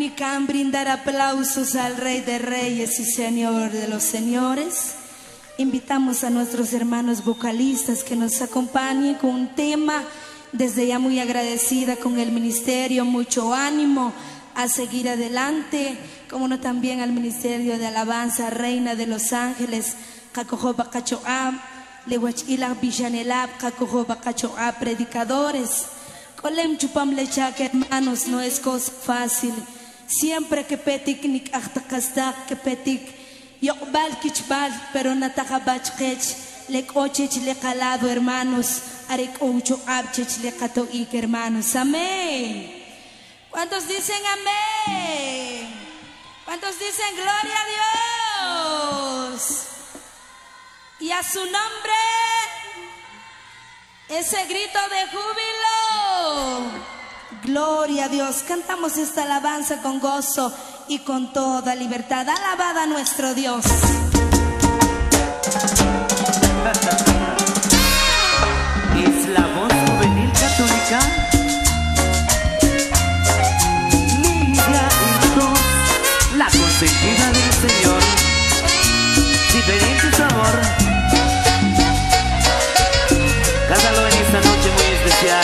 Can brindar aplausos al Rey de Reyes y Señor de los Señores. Invitamos a nuestros hermanos vocalistas que nos acompañen con un tema. Desde ya muy agradecida con el ministerio, mucho ánimo a seguir adelante, como no también al Ministerio de Alabanza, Reina de los Ángeles, Kakojoba Kachoab, Lewachila Villanelab, Kakojoba Kachoab, predicadores. Colem chupam lechak, hermanos, no es cosa fácil. Siempre que petik nik achtakastak, que petik yokbal kichbal, pero natakabachkech, lekochech lekalado, hermanos, arek ocho abchech lekatoik, hermanos. Amén. ¿Cuántos dicen amén? ¿Cuántos dicen gloria a Dios? Y a su nombre, ese grito de júbilo. Gloria a Dios. Cantamos esta alabanza con gozo y con toda libertad. Alabada a nuestro Dios. Es la voz juvenil católica. Lidia Hijos, la consentida del Señor. Diferente sabor. Cántalo en esta noche muy especial.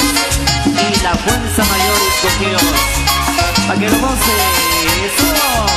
Fuerza mayor escogió para que lo goce. ¡Eso!